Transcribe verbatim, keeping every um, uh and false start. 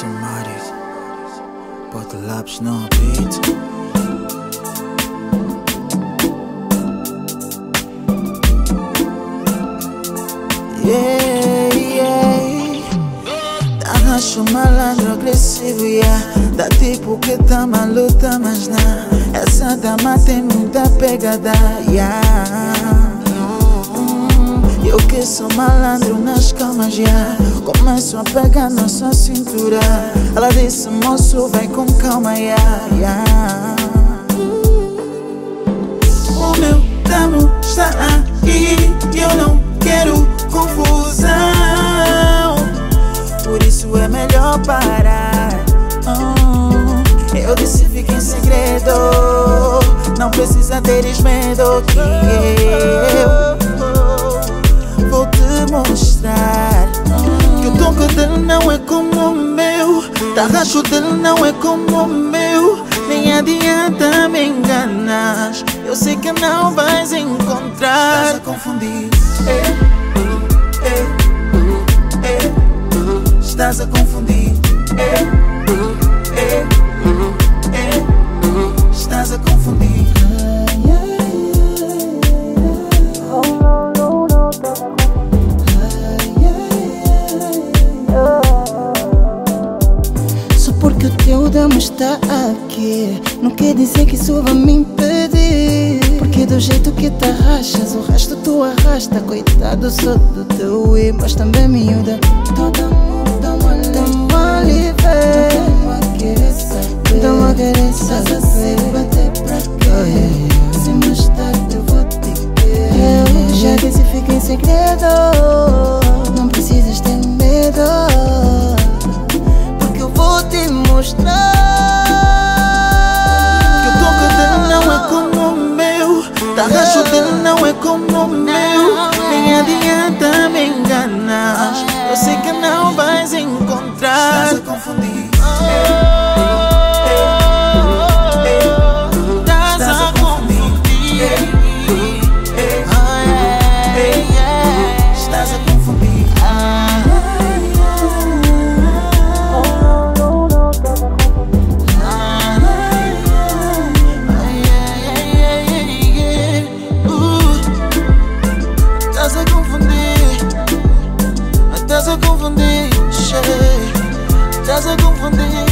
Essa, Mário, bota lápis no beat. Yeah, yeah. Tarraxo, malandro, agressivo, yeah. Dá tipo que dama, luta, mas não. Essa dama tem muita pegada, yeah. Eu que sou malandro nas calmas, yeah. Começo a pegar na sua cintura. Ela disse, moço, vai com calma, yeah, yeah. O meu damo está aí e eu não quero confusão. Por isso é melhor parar. oh. Eu disse, fica em segredo. Não precisa teres medo que eu vou te mostrar que o toque dele não é como o meu, Tarraxo dele não é como o meu. Nem adianta me enganar, eu sei que não vais encontrar. Estás a confundir, eh, eh, eh, eh. Estás a confundir, eh, eh, eh, eh. Estás a confundir. Porque o teu damo está aqui não quer dizer que isso vai me impedir. Porque do jeito que te arrastas, o resto tu arrasta. Coitado só do teu ir, mas também miúda. Toda muda, tamo ali, véi. Tamo a querer saber, tamo a querer saber. Bater pra quê? Se mais tarde eu vou te querer. Eu já disse, fica em segredo. Não precisas ter medo, vou te mostrar que o toque dele não é como o meu, Tarraxo dele não é como o meu. Nem adianta me enganar, eu sei que não vais encontrar. Estás a confundir, estás a confundir, estás a confundir. Estás a confundir, estás a confundir.